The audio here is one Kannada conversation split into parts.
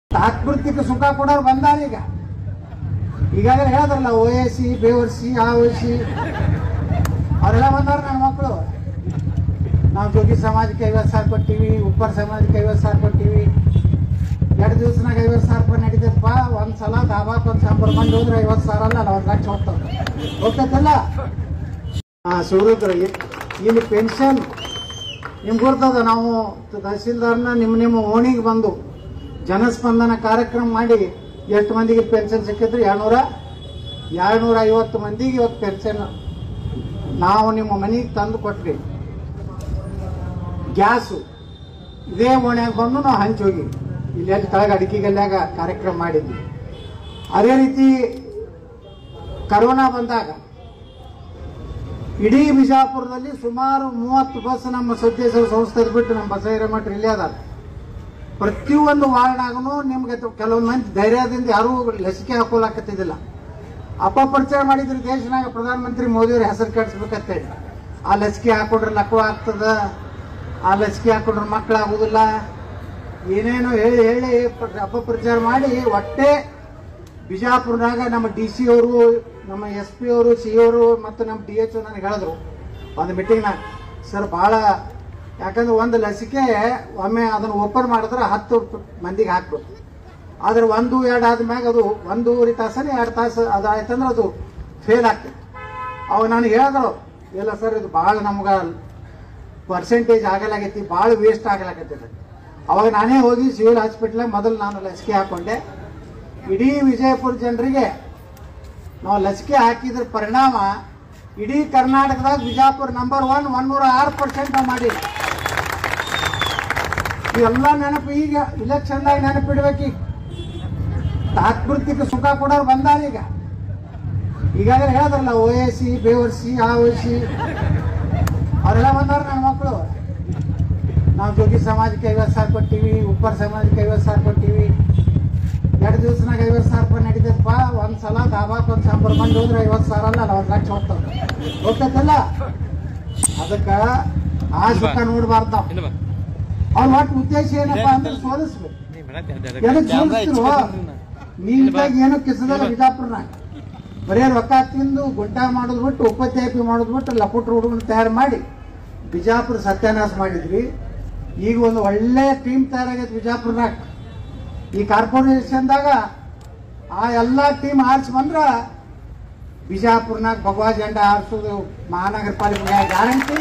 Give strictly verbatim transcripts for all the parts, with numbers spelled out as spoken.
ತಾತ್ಪೃತಿಕ ಸುಖ ಕೊಡೋರು ಬಂದಾರ. ಈಗ ಈಗಾಗಲೇ ಹೇಳಿದ್ರಲ್ಲ, ಓ ಎ ಸಿ ಬೇವರ್ಸಿ ಆ ಓಸಿ ಅವರೆಲ್ಲ ಬಂದಾರ. ನನ್ನ ಮಕ್ಕಳು ನಾವು ಜೋಗಿ ಸಮಾಜಕ್ಕೆ ಐವತ್ತು ಸಾವಿರ ಕೊಟ್ಟಿವಿ, ಉಪ್ಪರ್ ಸಮಾಜಕ್ಕೆ ಐವತ್ತು ಸಾವಿರ ಕೊಟ್ಟಿವಿ. ಎರಡು ದಿವಸನಾಗ ಐವತ್ತು ಸಾವಿರ ರೂಪಾಯಿ ನಡೀತದಪ್ಪ. ಒಂದು ಸಲ ದಾಬಾಕ್ ಒಂದು ಸಾಂಬಾರು ಮಂದಿ ಹೋದ್ರೆ ಐವತ್ತು ಸಾವಿರ ಅಲ್ಲ ನಲವತ್ತು ಲಕ್ಷ ಹೋಗ್ತದೆ, ಹೋಗ್ತೈತಲ್ಲ. ಹಾಂ ಶಿವರುದ್ರ, ಇಲ್ಲಿ ಪೆನ್ಷನ್ ನಿಮ್ಗೆ ಗೊತ್ತದ. ನಾವು ತಹಸೀಲ್ದಾರ್ನ ನಿಮ್ಮ ನಿಮ್ಮ ಓಣಿಗೆ ಬಂದು ಜನಸ್ಪಂದನ ಕಾರ್ಯಕ್ರಮ ಮಾಡಿ ಎಷ್ಟು ಮಂದಿಗೆ ಪೆನ್ಷನ್ ಸಿಕ್ಕಿದ್ರಿ? ಎರಡ್ನೂರ ಎರಡ್ನೂರ ಐವತ್ತು ಮಂದಿಗೆ ಇವತ್ತು ಪೆನ್ಷನ್ ನಾವು ನಿಮ್ಮ ಮನೆಗೆ ತಂದು ಕೊಟ್ರಿ. ಗ್ಯಾಸು ಇದೇ ಓಣ್ಯಾಗ ಬಂದು ನಾವು ಹಂಚಿ ಹೋಗಿ ಇಲ್ಲಿ ಅಲ್ಲಿ ಕೆಳಗೆ ಅಡಿಕೆಗಲ್ಲಾಗ ಕಾರ್ಯಕ್ರಮ ಮಾಡಿದ್ವಿ. ಅದೇ ರೀತಿ ಕರೋನಾ ಬಂದಾಗ ಇಡೀ ಬಿಜಾಪುರದಲ್ಲಿ ಸುಮಾರು ಮೂವತ್ತು ಬಸ್ ನಮ್ಮ ಸತ್ಯೇಶ್ವರ ಸಂಸ್ಥೆ ಬಿಟ್ಟು ನಮ್ಮ ಬಸವಹಿರೇಮಠ ಇಲ್ಲೇ ಅದ. ಪ್ರತಿಯೊಂದು ವಾರ್ಡ್ನಾಗೂ ನಿಮ್ಗೆ ಕೆಲವೊಂದು ಮಂದಿ ಧೈರ್ಯದಿಂದ ಯಾರೂ ಲಸಿಕೆ ಹಾಕೋಲಾಕತ್ತಿದ್ದಿಲ್ಲ. ಅಪಪ್ರಚಾರ ಮಾಡಿದ್ರು ದೇಶನಾಗ ಪ್ರಧಾನಮಂತ್ರಿ ಮೋದಿಯವ್ರ ಹೆಸರು ಕೆಡಿಸ್ಬೇಕಂತೇಳಿ. ಆ ಲಸಿಕೆ ಹಾಕೊಂಡ್ರೆ ಲಕ್ವ ಆಗ್ತದ, ಆ ಲಸಿಕೆ ಹಾಕೊಂಡ್ರೆ ಮಕ್ಕಳಾಗೋದಿಲ್ಲ, ಏನೇನೋ ಹೇಳಿ ಹೇಳಿ ಅಪಪ್ರಚಾರ ಮಾಡಿ ಒಟ್ಟೆ ಬಿಜಾಪುರನಾಗ ನಮ್ಮ ಡಿ ಸಿ ಅವರು, ನಮ್ಮ ಎಸ್ ಪಿ ಅವರು, ಸಿ ಅವರು ಮತ್ತು ನಮ್ಮ ಡಿ ಎಚ್ ನನಗೆ ಹೇಳಿದ್ರು ಒಂದು ಮೀಟಿಂಗ್ನಾಗ, ಸರ್ ಭಾಳ, ಯಾಕಂದ್ರೆ ಒಂದು ಲಸಿಕೆ ಒಮ್ಮೆ ಅದನ್ನು ಓಪನ್ ಮಾಡಿದ್ರೆ ಹತ್ತು ಮಂದಿಗೆ ಹಾಕ್ಬೇಕು. ಆದ್ರೆ ಒಂದು ಎರಡು ಆದ್ಮ್ಯಾಗ ಅದು ಒಂದೂವರೆ ತಾಸನೇ ಎರಡು ತಾಸು ಅದಾಯ್ತಂದ್ರೆ ಅದು ಫೇಲ್ ಆಗ್ತದೆ. ಅವಾಗ ನಾನು ಹೇಳಿದ್ರು, ಇಲ್ಲ ಸರ್ ಇದು ಭಾಳ ನಮ್ಗೆ ಪರ್ಸೆಂಟೇಜ್ ಆಗಲಾಗೈತಿ, ಭಾಳ ವೇಸ್ಟ್ ಆಗಲಾಗತ್ತೈತೆ. ಅವಾಗ ನಾನೇ ಹೋಗಿ ಸಿವಿಲ್ ಹಾಸ್ಪಿಟ್ಲಾಗ ಮೊದಲು ನಾನು ಲಸಿಕೆ ಹಾಕೊಂಡೆ. ಇಡೀ ವಿಜಯಪುರ ಜನರಿಗೆ ನಾವು ಲಸಿಕೆ ಹಾಕಿದ್ರ ಪರಿಣಾಮ ಇಡೀ ಕರ್ನಾಟಕದಾಗ ಬಿಜಾಪುರ ನಂಬರ್ ಒನ್ ಒನ್ನೂರ ಆರು ಪರ್ಸೆಂಟ್ ನಾವು ಮಾಡಿ. ಇವೆಲ್ಲ ನೆನಪು ಈಗ ಇಲೆಕ್ಷನ್ದಾಗ ನೆನಪಿಡ್ಬೇಕು. ತಾತ್ಪೃತಿಕ ಸುಖ ಕೊಡೋರು ಬಂದಾರ. ಈಗ ಈಗಾಗಲೇ ಹೇಳಿದ್ರಲ್ಲ, ಓ ಎ ಸಿ ಬೇವರ್ಸಿ ಆ ಓಸಿ ಅವರೆಲ್ಲ ಬಂದಾರ. ನನ್ನ ಮಕ್ಕಳು ನಾವು ಜೋಗಿ ಸಮಾಜಕ್ಕೆ ಐವತ್ತು ಸಾವಿರ ಕೊಟ್ಟಿವಿ, ಉಪ್ಪರ್ ಸಮಾಜಕ್ಕೆ ಐವತ್ತು ಸಾವಿರ ಕೊಟ್ಟಿವಿ. ಎರಡು ದಿವಸನಾಗ ಐವತ್ತು ಸಾವಿರ ರೂಪಾಯಿ ನಡೀತದಪ್ಪ. ಒಂದು ಸಲ ದಾಬಾಕ್ ಒಂದು ಸಾಂಬಾರು ಮಂದಿ ಹೋದ್ರೆ ಐವತ್ತು ಸಾವಿರ ಅಲ್ಲ ನಲವತ್ತು ಲಕ್ಷ ಹೋಗ್ತದೆ, ಹೋಗ್ತೈತಲ್ಲ. ಅದಕ್ಕೆ ಆ ಸುಖ ನೋಡ್ಬಾರ್ದು ನಾವು. ಅವ್ರ ಒಟ್ಟು ಉದ್ದೇಶ ಏನಪ್ಪಾ ಅಂದ್ರೆ ಸೋಲಿಸ್ಬೇಕು. ಎದಕ್ಕೆ ಸೋಲಿಸ್ತಿರೋ? ನೀಟಾಗಿ ಏನೋ ಕಿಸದಲ್ಲ ಬಿಜಾಪುರನಾಗ. ಬರೇ ರೊಕ್ಕ ತಿಂದು ಗುಂಟ ಮಾಡೋದು ಬಿಟ್ಟು, ಉಪತ್ಯಾಪಿ ಮಾಡೋದು ಬಿಟ್ಟು ಲಪುಟ್ ಹುಡುಗನ ತಯಾರು ಮಾಡಿ ಬಿಜಾಪುರ ಸತ್ಯಾನಾಶ ಮಾಡಿದ್ವಿ. ಈಗ ಒಂದು ಒಳ್ಳೆ ಟೀಮ್ ತಯಾರಾಗೈತೆ ಬಿಜಾಪುರನಾಗ. ಈ ಕಾರ್ಪೊರೇಷನ್ದಾಗ ಆ ಎಲ್ಲ ಟೀಮ್ ಆರಿಸಿ ಬಂದ್ರ ಬಿಜಾಪುರನಾಗ ಭಗವಾ ಜೆಂಡಾ ಆರಿಸೋದು ಮಹಾನಗರ ಪಾಲಿಕೆ ಗ್ಯಾರಂಟಿ.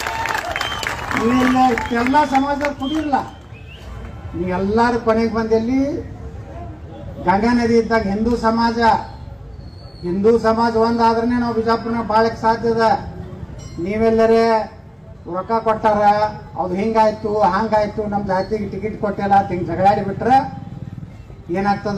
ನೀವೆಲ್ಲ ಎಲ್ಲ ಸಮಾಜದವ್ರು ಕುಡಿಯಿಲ್ಲ. ನೀವೆಲ್ಲರೂ ಕೊನೆಗೆ ಬಂದಲ್ಲಿ ಗಂಗಾ ನದಿ ಇದ್ದಾಗ ಹಿಂದೂ ಸಮಾಜ ಹಿಂದೂ ಸಮಾಜ ಒಂದಾದ್ರೆ ನಾವು ಬಿಜಾಪುರನಾಗ ಬಾಳಕ್ಕೆ ಸಾಧ್ಯದ. ನೀವೆಲ್ಲರೇ ರೊಕ್ಕ ಕೊಟ್ಟಾರ, ಅದು ಹಿಂಗಾಯ್ತು ಹಂಗಾಯ್ತು, ನಮ್ಮ ಜಾತಿಗೆ ಟಿಕೆಟ್ ಕೊಟ್ಟಿಲ್ಲ ಅಂತ ಹಿಂಗೆ ಜಗಳಾಡಿ ಬಿಟ್ರೆ ಏನಾಗ್ತದ?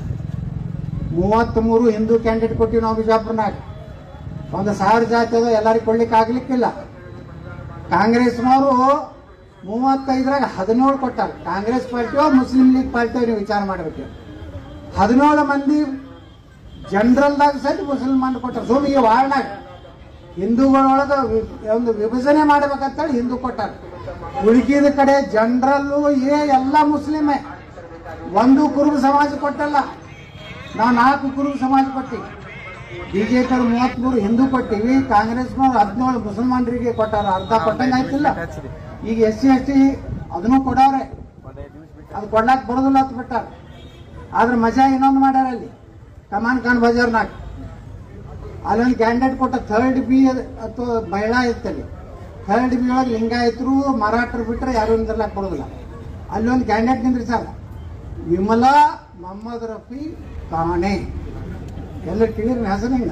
ಮೂವತ್ತ್ಮೂರು ಹಿಂದೂ ಕ್ಯಾಂಡಿಡೇಟ್ ಕೊಟ್ಟಿವಿ ನಾವು ಬಿಜಾಪುರನಾಗ. ಒಂದು ಸಾವಿರ ಜಾತಿ ಅದ, ಎಲ್ಲರಿಗೂ ಕೊಡ್ಲಿಕ್ಕೆ ಆಗ್ಲಿಕ್ಕಿಲ್ಲ. ಕಾಂಗ್ರೆಸ್ನವರು ಮೂವತ್ತೈದರಾಗ ಹದಿನೇಳು ಕೊಟ್ಟಾರ. ಕಾಂಗ್ರೆಸ್ ಪಾರ್ಟಿಯೋ ಮುಸ್ಲಿಂ ಲೀಗ್ ಪಾರ್ಟಿಯೋ ನೀವು ವಿಚಾರ ಮಾಡಬೇಕು. ಹದಿನೇಳು ಮಂದಿ ಜನರಲ್ದಾಗ ಸರಿ ಮುಸಲ್ಮಾನ್ ಕೊಟ್ಟಾರ. ಸೋಮಿಗೆ ವಾರ್ಡ್ನಾಗ ಹಿಂದೂಗಳೊಳಗೆ ಒಂದು ವಿಭಜನೆ ಮಾಡ್ಬೇಕಂತೇಳಿ ಹಿಂದೂ ಕೊಟ್ಟಾರ. ಉಳಿಕಿದ ಕಡೆ ಜನರಲ್ಲು ಏ ಎಲ್ಲ ಮುಸ್ಲಿಮೇ. ಒಂದು ಕುರುಬ ಸಮಾಜ ಕೊಟ್ಟಲ್ಲ, ನಾವು ನಾಲ್ಕು ಕುರುಬ ಸಮಾಜ ಕೊಟ್ಟಿವಿ. ಬಿಜೆಪಿ ಅವ್ರು ಮೂವತ್ಮೂರು ಹಿಂದೂ ಕೊಟ್ಟಿವಿ, ಕಾಂಗ್ರೆಸ್ನವ್ರು ಹದಿನೇಳು ಮುಸಲ್ಮಾನರಿಗೆ ಕೊಟ್ಟಾರ. ಅರ್ಧ ಕೊಟ್ಟಂಗೆ ಆಯ್ತಿಲ್ಲ. ಈಗ ಎಸ್ ಸಿ ಎಸ್ ಟಿ ಅದನ್ನು ಕೊಡವ್ರೆ, ಅದು ಕೊಡ್ಲಾಕ್ ಬರೋದಿಲ್ಲ ಅಂತ ಬಿಟ್ಟಾರ. ಆದ್ರೆ ಮಜಾ ಇನ್ನೊಂದು ಮಾಡ್ಯಾರ ಅಲ್ಲಿ ಕಮಾನ್ ಖಾನ್ ಬಜಾರ್ನಾಗ. ಅಲ್ಲೊಂದು ಕ್ಯಾಂಡಿಡೇಟ್ ಕೊಟ್ಟ ಥರ್ಡ್ ಬಿ ಅಥವಾ ಮಹಿಳಾ ಇತ್ತಲ್ಲಿ. ಥರ್ಡ್ ಬಿ ಒಳಗೆ ಲಿಂಗಾಯತರು ಮರಾಠರು ಬಿಟ್ಟರೆ ಯಾರು ನಿಂದಿರ್ಲಾಕ್ ಬರೋದಿಲ್ಲ. ಅಲ್ಲೊಂದು ಕ್ಯಾಂಡಿಡೇಟ್ ನಿಂದ್ರಿಸಾರ, ವಿಮಲಾ ಮೊಹಮ್ಮದ್ ರಫಿ ಕಾಣೆ. ಎಲ್ಲ ಕೇಳಿರಿ ಹೆಸರು ಹಿಂಗ.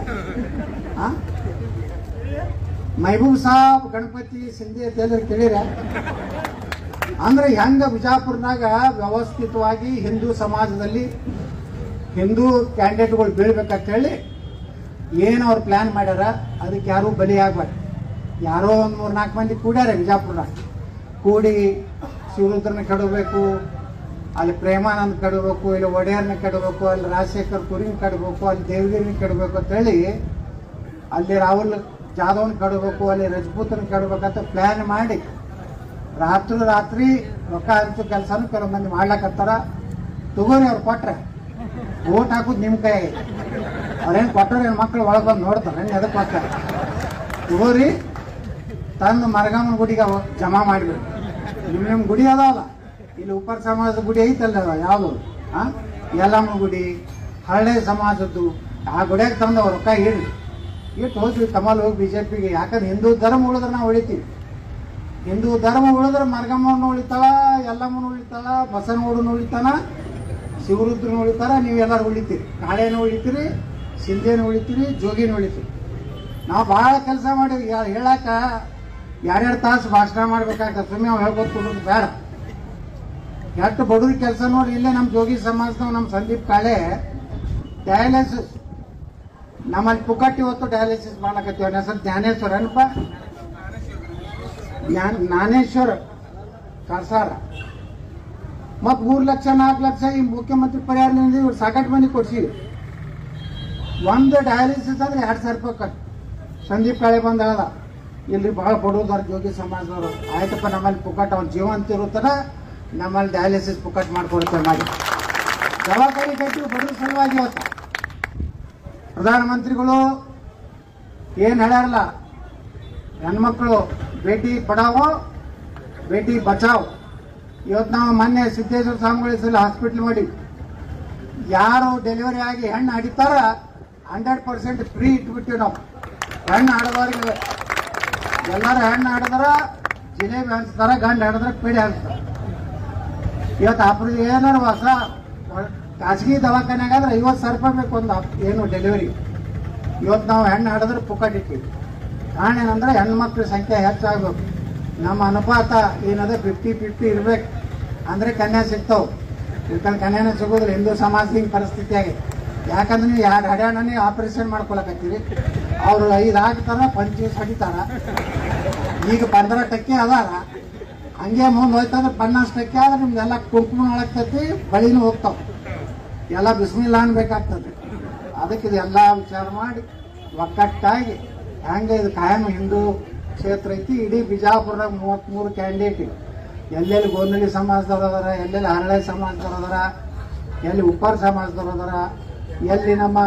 ಮಹಬೂಬ್ ಸಾಬ್ ಗಣಪತಿ ಸಿಂಧಿ ಅಂತ ಎಲ್ಲರೂ ಕೇಳಿರ. ಅಂದ್ರೆ ಹೆಂಗ ಬಿಜಾಪುರನಾಗ ವ್ಯವಸ್ಥಿತವಾಗಿ ಹಿಂದೂ ಸಮಾಜದಲ್ಲಿ ಹಿಂದೂ ಕ್ಯಾಂಡಿಡೇಟ್ಗಳು ಬೀಳ್ಬೇಕಂತ ಹೇಳಿ ಏನು ಅವ್ರು ಪ್ಲಾನ್ ಮಾಡ್ಯಾರ. ಅದಕ್ಕೆ ಯಾರೂ ಬಲಿ ಆಗ್ಬಾರ್ದು. ಯಾರೋ ಒಂದು ಮೂರು ನಾಲ್ಕು ಮಂದಿ ಕೂಡ್ಯಾರ ಬಿಜಾಪುರನಾಗ. ಕೂಡಿ ಶಿವರುದ್ರನ ಕೆಡಬೇಕು, ಅಲ್ಲಿ ಪ್ರೇಮಾನಂದ್ ಕೆಡಬೇಕು, ಇಲ್ಲಿ ಒಡೆಯರ್ನ ಕೆಡಬೇಕು, ಅಲ್ಲಿ ರಾಜಶೇಖರ್ ಕುರಿನ ಕೆಡಬೇಕು, ಅಲ್ಲಿ ದೇವಗಿರಿನ ಕೆಡಬೇಕು ಅಂತೇಳಿ, ಅಲ್ಲಿ ರಾಹುಲ್ ಜಾಧವ್ನ ಕೆಡಬೇಕು, ಅಲ್ಲಿ ರಜಪೂತನ ಕೆಡಬೇಕಂತ ಪ್ಲಾನ್ ಮಾಡಿ ರಾತ್ರಿ ರಾತ್ರಿ ರೊಕ್ಕ ಹಂಚೋ ಕೆಲಸನೂ ಕೆಲವು ಮಂದಿ ಮಾಡ್ಲಾಕತ್ತಾರ. ತಗೋರಿ ಅವ್ರು ಕೊಟ್ರೆ ಓಟ್ ಹಾಕುದು ನಿಮ್ಮ ಕೈ ಅವ್ರೇನು ಕೊಟ್ಟರೆ ಮಕ್ಕಳು ಒಳಗೆ ಬಂದು ನೋಡ್ತಾರೆ ಎದಕ್ಕೆ ಕೊಟ್ಟಾರೆ ತಗೋರಿ ತಂದು ಮರಗಮ್ಮನ ಗುಡಿಗೆ ಜಮಾ ಮಾಡಿಬಿಡಿ. ನಿಮ್ಮ ನಿಮ್ಮ ಗುಡಿ ಅದಾವಲ್ಲ, ಇಲ್ಲಿ ಉಪ್ಪರ್ ಸಮಾಜದ ಗುಡಿ ಐತಲ್ಲ ಯಾವುದು ಹಾಂ ಯಲ್ಲಮ್ಮನ ಗುಡಿ, ಹಳ್ಳೆ ಸಮಾಜದ್ದು, ಆ ಗುಡಿಯಾಗ ತಂದು ಅವ್ರ ರೊಕ್ಕ ಇಡ್ರಿ ಇಟ್ಟು ಹೋದ್ವಿ ಕಮಲ್ ಹೋಗಿ ಬಿ ಜೆ ಪಿಗೆ. ಯಾಕಂದ್ರೆ ಹಿಂದೂ ಧರ್ಮ ಉಳಿದ್ರೆ ನಾವು ಉಳಿತೀವಿ. ಹಿಂದೂ ಧರ್ಮ ಉಳಿದ್ರೆ ಮರಗಮ್ಮನ ಉಳಿತಾಳ, ಯಲ್ಲಮ್ಮನ ಉಳಿತಾಳ, ಬಸವನಗೌಡನ ಉಳಿತಾನ, ಶಿವರುದ್ರನ ಉಳಿತಾರ, ನೀವೆಲ್ಲರೂ ಉಳಿತೀರಿ. ಕಾಳೇನ ಉಳಿತೀರಿ, ಸಿಂಧೇನ ಉಳಿತೀರಿ, ಜೋಗಿನ ಉಳಿತೀರಿ. ನಾವು ಭಾಳ ಕೆಲಸ ಮಾಡೀವಿ. ಹೇಳಾಕ ಎರಡೆರಡು ತಾಸು ಭಾಷಣ ಮಾಡ್ಬೇಕಾಗ್ತದೆ. ಸುಮ್ಮನೆ ಅವ್ರು ಹೇಳ್ಬೋದು ಕೊಡೋದು ಬೇಡ. ಎಷ್ಟು ಬಡವ್ರ ಕೆಲಸ ನೋಡಿ. ಇಲ್ಲೇ ನಮ್ಮ ಜೋಗಿ ಸಮಾಜದವ್ ನಮ್ಮ ಸಂದೀಪ್ ಕಾಳೆ ಡಯಾಲಿಸಿಸ್ ನಮ್ಮಲ್ಲಿ ಪುಕ್ಕಟ್ಟಿ ಹೊತ್ತು ಡಯಾಲಿಸಿಸ್ ಮಾಡ್ಲಕತ್ತೀವಿ. ಅವನ ಹೆಸರು ಜ್ಞಾನೇಶ್ವರ ಏನಪ್ಪ, ಜ್ಞಾನೇಶ್ವರ ಕರ್ಸಾರ. ಮತ್ ಮೂರ್ ಲಕ್ಷ ನಾಲ್ಕು ಲಕ್ಷ ಈ ಮುಖ್ಯಮಂತ್ರಿ ಪರಿಹಾರ ನಿಧಿ ಇವ್ರು ಸಾಕಷ್ಟು ಮಂದಿ ಕೊಡ್ಸಿವಿ. ಒಂದು ಡಯಾಲಿಸಿಸ್ ಅಂದ್ರೆ ಎರಡ್ ಸಾವಿರ ರೂಪಾಯಿ ಕಟ್. ಸಂದೀಪ್ ಕಾಳೆ ಬಂದ ಹೇಳ್ದ, ಇಲ್ರಿ ಬಹಳ ಬಡವ್ದಾರ ಜೋಗಿ ಸಮಾಜದವರು. ಆಯ್ತಪ್ಪ ನಮ್ಮಲ್ಲಿ ಪುಕ್ಕಟ್ ಅವ್ನ ಜೀವಂತ ಇರುತ್ತಾರ, ನಮ್ಮಲ್ಲಿ ಡಯಾಲಿಸಿಸ್ ಪುಕ್ಕಟ್ ಮಾಡ್ಕೊಡ್ತೇವೆ ಮಾಡಿ ದವಾಖಾನೆ ಕಟ್ಟಿ ಬಡವ್ರ ಸಲುವಾಗಿ ಹೊತ್ತ. ಪ್ರಧಾನಮಂತ್ರಿಗಳು ಏನ್ ಹೇಳ್ಯಾರಲ್ಲ, ಹೆಣ್ಮಕ್ಳು ಬೇಟಿ ಪಡಾವೋ ಬೇಟಿ ಬಚಾವ್. ಇವತ್ತು ನಾವು ಮೊನ್ನೆ ಸಿದ್ದೇಶ್ವರ ಸ್ವಾಮಿಗಳ ಹಾಸ್ಪಿಟ್ಲ್ ಮಾಡಿ ಯಾರು ಡೆಲಿವರಿ ಆಗಿ ಹೆಣ್ಣು ಹಡಿತಾರ ಹಂಡ್ರೆಡ್ ಪರ್ಸೆಂಟ್ ಫ್ರೀ ಇಟ್ಬಿಟ್ಟಿವಿ ನಾವು. ಹೆಣ್ಣು ಆಡೋರಿಗೆ ಎಲ್ಲರೂ ಹೆಣ್ಣು ಆಡಿದ್ರ ಜಿಲೇಬಿ ಹಂಚ್ತಾರ, ಗಂಡು ಆಡಿದ್ರೆ ಪೀಡೆ ಹಂಚ್ತಾರ. ಇವತ್ತು ಅಪ್ರ ಏನಾರು ಹೊಸ ಖಾಸಗಿ ದವಾಖಾನೆಗಾದ್ರೆ ಐವತ್ತು ಸಾವಿರ ರೂಪಾಯಿ ಬೇಕು ಒಂದು ಏನು ಡೆಲಿವರಿ. ಇವತ್ತು ನಾವು ಹೆಣ್ಣು ಆಡಿದ್ರೆ ಪುಕ್ಕಟ್ ಇಟ್ಟಿವಿ. ಕಾರಣ ಏನಂದ್ರೆ ಹೆಣ್ಮಕ್ಳ ಸಂಖ್ಯೆ ಹೆಚ್ಚಾಗಬೇಕು. ನಮ್ಮ ಅನುಪಾತ ಏನದ ಫಿಫ್ಟಿ ಫಿಫ್ಟಿ ಇರ್ಬೇಕು ಅಂದ್ರೆ ಕನ್ಯಾ ಸಿಗ್ತಾವೆ. ಇಲ್ಕಂದ್ರೆ ಕನ್ಯಾನ ಸಿಗೋದಿಲ್ಲ. ಹಿಂದೂ ಸಮಾಜದ ಪರಿಸ್ಥಿತಿ ಆಗಿದೆ. ಯಾಕಂದ್ರೆ ನೀವು ಯಾರು ಹಡ್ಯಾಣನೇ ಆಪರೇಷನ್ ಮಾಡ್ಕೊಳಕತ್ತೀರಿ. ಅವ್ರು ಐದು ಹಾಕ್ತಾರ, ಪಂಚೀಸ್ ಹಡಿತಾರ. ಈಗ ಪಂದ್ರ ಟಕ್ಕೆ ಅದಾರ, ಹಂಗೆ ಮುಂದೆ ಹೋಯ್ತಂದ್ರೆ ಪನ್ನಾಸ್ ಟಕ್ಕೆ ಆದ್ರೆ ನಿಮ್ದೆಲ್ಲ ಕುಂಕುಮ ಹಾಳಾಗ್ತೈತಿ, ಬಳಿನೂ ಹೋಗ್ತಾವ. ಎಲ್ಲ ಬಿಸ್ಮಿಲ್ಲ ಅನ್ಬೇಕಾಗ್ತದೆ. ಅದಕ್ಕೆ ಇದೆಲ್ಲ ವಿಚಾರ ಮಾಡಿ ಒಕ್ಕಟ್ಟಾಗಿ ಹೆಂಗೆ ಇದು ಕಾಯಂ ಹಿಂದೂ ಕ್ಷೇತ್ರ ಐತಿ. ಇಡೀ ಬಿಜಾಪುರದಾಗ ಮೂವತ್ತ್ಮೂರು ಕ್ಯಾಂಡಿಡೇಟ್ ಇವೆ. ಎಲ್ಲೆಲ್ಲಿ ಗೋಂದಳಿ ಸಮಾಜದವ್ರು ಅದಾರ, ಎಲ್ಲೆಲ್ಲಿ ಹರಳೆ ಸಮಾಜದವ್ರು ಅದಾರ, ಎಲ್ಲಿ ಉಪ್ಪಾರ ಸಮಾಜದವ್ರು ಅದಾರ, ಎಲ್ಲಿ ನಮ್ಮ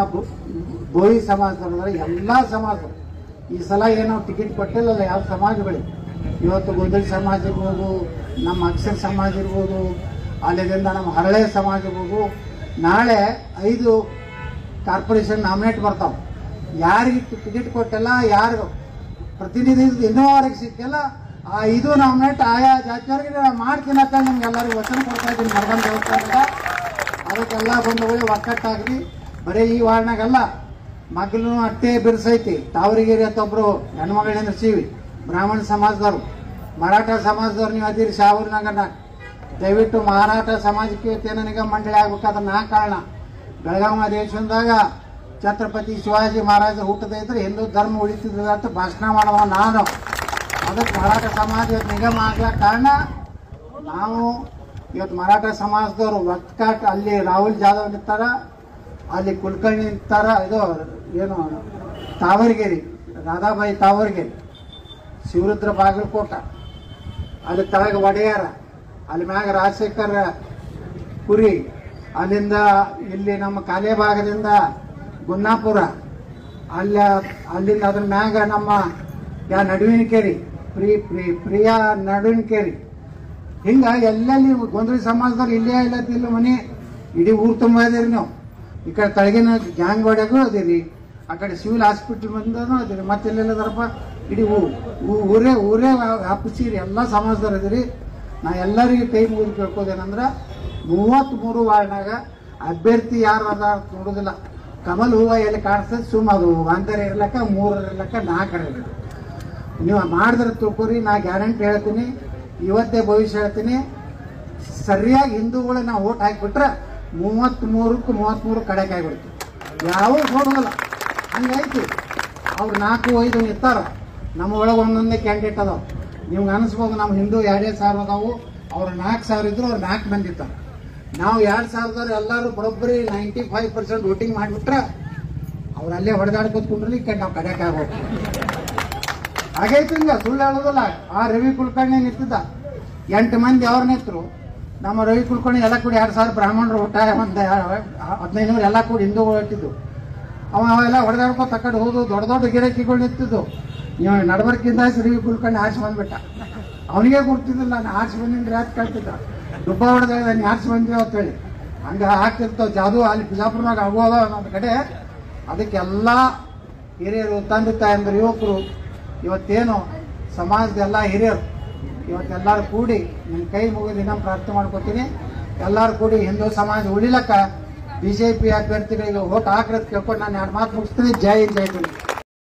ಬೋಯಿ ಸಮಾಜದವ್ರು ಅದಾರ, ಎಲ್ಲ ಸಮಾಜದವ್ರು. ಈ ಸಲ ಏನೋ ಟಿಕೆಟ್ ಕೊಟ್ಟಿಲ್ಲಲ್ಲ ಯಾವ ಸಮಾಜಗಳಿಗೆ. ಇವತ್ತು ಗೋಂದಳಿ ಸಮಾಜ ಇರ್ಬೋದು, ನಮ್ಮ ಅಕ್ಷರ ಸಮಾಜ ಇರ್ಬೋದು, ಅಲ್ಲಿಂದ ನಮ್ಮ ಹರಳೆ ಸಮಾಜ ಇರ್ಬೋದು. ನಾಳೆ ಐದು ಕಾರ್ಪೊರೇಷನ್ ನಾಮಿನೇಟ್ ಬರ್ತಾವೆ. ಯಾರಿಗೆ ಟಿಕೆಟ್ ಕೊಟ್ಟಿಲ್ಲ, ಯಾರು ಪ್ರತಿನಿಧಿ ಇನ್ನೋವರೆಗೆ ಸಿಕ್ಕಿಲ್ಲ, ಆ ಐದು ನಾಮಿನೇಟ್ ಆಯಾ ಜಾತಿಯವರಿಗೆ ನಾನು ಮಾಡ್ತೀನಿ ಅಂತ ನಿಮ್ಗೆ ಎಲ್ಲರಿಗೂ ವಚನ ಕೊಡ್ತಾ ಇದ್ದೀನಿ. ಮರಗಂಡ ದೇವಸ್ಥಾನದ ಅದಕ್ಕೆಲ್ಲ ಬಂಧುಗಳು ಒಕ್ಕಟ್ಟಾಗ್ರಿ. ಬರೀ ಈ ವಾರ್ಡ್ನಾಗಲ್ಲ, ಮಗ್ಲೂ ಅಟ್ಟೆ ಬಿರ್ಸೈತಿ. ತಾವರಿಗೇರಿ ಅಂತೊಬ್ರು ಹೆಣ್ಮಗಳಿಂದ ಸೀವಿ ಬ್ರಾಹ್ಮಣ ಸಮಾಜದವ್ರು, ಮರಾಠ ಸಮಾಜದವ್ರು ನೀವು ಅದಿರಿ ಶಾವೂರ್ನಾಗ. ದಯವಿಟ್ಟು ಮರಾಠ ಸಮಾಜಕ್ಕೆ ಇವತ್ತೇನೋ ನಿಗಮ ಮಂಡಳಿ ಆಗ್ಬೇಕಾದ್ರೆ ನಾ ಕಾರಣ. ಬೆಳಗಾವಿ ಅಧಿವೇಶನದಾಗ ಛತ್ರಪತಿ ಶಿವಾಜಿ ಮಹಾರಾಜ ಹುಟ್ಟದ ಇದ್ರೆ ಹಿಂದೂ ಧರ್ಮ ಉಳಿತಿದ್ರು ಅಂತ ಭಾಷಣ ಮಾಡುವ ನಾನು. ಅದಕ್ಕೆ ಮರಾಠ ಸಮಾಜ ಇವತ್ತು ನಿಗಮ ಆಗ್ಲಕ್ಕ ಕಾರಣ ನಾವು. ಇವತ್ತು ಮರಾಠ ಸಮಾಜದವರು ಒಕ್ಕಟ್ ಅಲ್ಲಿ ರಾಹುಲ್ ಜಾಧವ್ ನಿಂತಾರ, ಅಲ್ಲಿ ಕುಲಕರ್ಣಿ ನಿಂತಾರ, ಇದು ಏನು ತಾವರ್ಗೇರಿ ರಾಧಾಬಾಯಿ ತಾವರ್ಗೇರಿ, ಶಿವರುದ್ರ ಬಾಗಲಕೋಟ, ಅಲ್ಲಿ ತಳಗ ಒಡೆಯಾರ, ಅಲ್ಲಿ ಮ್ಯಾಗ ರಾಜಶೇಖರ್ ಪುರಿ, ಅಲ್ಲಿಂದ ಇಲ್ಲಿ ನಮ್ಮ ಕಾಲೇ ಭಾಗದಿಂದ ಗುನ್ನಾಪುರ, ಅಲ್ಲ ಅಲ್ಲಿಂದ ಅದ್ರ ಮ್ಯಾಗ ನಮ್ಮ ಯಾ ನಡುವಿನ ಕೇರಿ ಪ್ರಿ ಪ್ರಿ ಪ್ರಿಯಾ ನಡುವಿನ ಕೇರಿ. ಹಿಂಗ ಎಲ್ಲೆಲ್ಲಿ ಗೊಂದಳಿ ಸಮಾಜದವ್ರು ಇಲ್ಲೇ ಇಲ್ಲತ್ತಿಲ್ಲ ಮನೆ ಇಡೀ ಊರು ತುಂಬ ಇದೀರಿ ನೀವು. ಈ ಕಡೆ ತಳಗಿನ ಗ್ಯಾಂಗ್ ಒಡೆಗೂ ಅದಿರಿ, ಆ ಕಡೆ ಸಿವಿಲ್ ಹಾಸ್ಪಿಟ್ಲ್ ಬಂದೂ ಅದಿರಿ, ಮತ್ತೆಲ್ಲೆಲ್ಲದಾರಪ್ಪ ಇಡೀ ಊರೇ ಊರೇ ವ್ಯಾಪಿಸಿರಿ. ಎಲ್ಲ ಸಮಾಜದವ್ರು ಇದಿರಿ. ನಾ ಎಲ್ಲರಿಗೂ ಕೈ ಮುಗಿದು ಕೇಳ್ಕೋದೇನಂದ್ರೆ ಮೂವತ್ತ್ಮೂರು ವಾರ್ಡ್ನಾಗ ಅಭ್ಯರ್ಥಿ ಯಾರು ಅದ ನೋಡೋದಿಲ್ಲ. ಕಮಲ್ ಹೂವು ಎಲ್ಲಿ ಕಾಣಿಸ್ತದೆ ಸುಮ್ಮ ಅದು ಒಂದರ ಇರ್ಲಕ್ಕ ಮೂರರ ಇರ್ಲಕ್ಕ ನಾಲ್ಕರ ಇರ್ಲಕ್ಕ ನೀವು ಮಾಡಿದ್ರೆ ತಿಳ್ಕೊರಿ. ನಾ ಗ್ಯಾರಂಟಿ ಹೇಳ್ತೀನಿ, ಇವತ್ತೇ ಭವಿಷ್ಯ ಹೇಳ್ತೀನಿ. ಸರಿಯಾಗಿ ಹಿಂದೂಗಳು ನಾವು ಓಟ್ ಹಾಕಿಬಿಟ್ರೆ ಮೂವತ್ತ್ಮೂರಕ್ಕೂ ಮೂವತ್ತ್ಮೂರು ಕಡೆಗೆ ಆಗಿಬಿಡ್ತೀವಿ. ಯಾವ ನೋಡೋದಿಲ್ಲ. ಹಂಗೈತಿ. ಅವ್ರು ನಾಲ್ಕು ಐದು ಇರ್ತಾರ, ನಮ್ಮ ಒಳಗೆ ಒಂದೊಂದೇ ಕ್ಯಾಂಡಿಡೇಟ್ ಅದಾವ. ನಿಮ್ಗೆ ಅನಿಸ್ಬೋದು ನಮ್ಮ ಹಿಂದೂ ಎರಡೇ ಸಾವಿರ ಅದಾವು, ಅವ್ರು ನಾಲ್ಕು ಸಾವಿರ ಇದ್ರು ಅವ್ರು ನಾಲ್ಕು ಮಂದಿ ಇರ್ತಾರೆ. ನಾವು ಎರಡು ಸಾವಿರದವ್ರು ಎಲ್ಲರೂ ಬರೋಬ್ಬರಿ ನೈಂಟಿ ಫೈವ್ ಪರ್ಸೆಂಟ್ ವೋಟಿಂಗ್ ಮಾಡಿಬಿಟ್ರೆ ಅವ್ರು ಅಲ್ಲೇ ಹೊಡೆದಾಡ್ಕೊತ್ಕೊಂಡ್ರಿ ಈ ಕಡೆ ನಾವು ಕಡೆಗೆ ಆಗೋದು. ಹಾಗೈತಿ ಹಿಂಗ ಸುಳ್ಳು ಹೇಳೋದಿಲ್ಲ. ಆ ರವಿ ಕುಲಕರ್ಣಿ ನಿಂತಿದ್ದ, ಎಂಟು ಮಂದಿ ಅವ್ರ ನಿಂತರು, ನಮ್ಮ ರವಿ ಕುಲಕರ್ಣಿ ಎಲ್ಲ ಕೂಡಿ ಎರಡು ಸಾವಿರ ಬ್ರಾಹ್ಮಣರು ಒಟ್ಟಾರೆ ಒಂದು ಹದಿನೈದು ನೂರು ಎಲ್ಲ ಕೂಡಿ ಹಿಂದೂಗಳು ಹೊಟ್ಟಿದ್ದು. ಅವ ಅವೆಲ್ಲ ಹೊಡೆದಾಡ್ಕೊ ತಕ್ಕಡೆ ಹೋದು ದೊಡ್ಡ ದೊಡ್ಡ ಗಿರಾಕಿಗಳು ನಿಂತಿದ್ದು. ನೀವು ನಡಬರ್ಕಿಂದ ರವಿ ಕುಲಕರ್ಣಿ ಆರ್ಸಿ ಬಂದ್ಬಿಟ್ಟ. ಅವನಿಗೆ ಗೊತ್ತಿದ್ದಿಲ್ಲ ನಾನು ಆರ್ಸಿ ಬಂದಿದ್ರೆ ಯಾಕೆ ಕೇಳ್ತಿದ್ದ, ದುಬ್ಬ ಹೊಡೆದ ನೀ ಆರ್ಸಿ ಬಂದಿವಿ ಅಂತೇಳಿ. ಹಂಗೆ ಆಗ್ತಿರ್ತಾವ ಜಾದು ಅಲ್ಲಿ ಬಿಜಾಪುರನಾಗ ಆಗುವಾಗ ಒಂದು ಕಡೆ. ಅದಕ್ಕೆಲ್ಲ ಹಿರಿಯರು, ತಂದೆ ತಾಯಂದ್ರು, ಯುವಕರು, ಇವತ್ತೇನು ಸಮಾಜದ ಎಲ್ಲ ಹಿರಿಯರು ಇವತ್ತೆಲ್ಲರೂ ಕೂಡಿ ನನ್ನ ಕೈ ಮುಗಿದು ಇನ್ನೂ ಪ್ರಾರ್ಥನೆ ಮಾಡ್ಕೊತೀನಿ. ಎಲ್ಲರೂ ಕೂಡಿ ಹಿಂದೂ ಸಮಾಜ ಉಳಿಲಕ್ಕ ಬಿಜೆಪಿ ಅಭ್ಯರ್ಥಿಗಳಿಗೆ ಓಟ್ ಹಾಕಿರೋದು ಕೇಳ್ಕೊಂಡು ನಾನು ಎರಡು ಮಾತು ಮುಗಿಸ್ತೀನಿ. ಜೈ ಹಿಂದ್, ಜೈ ಹಿಂದ್.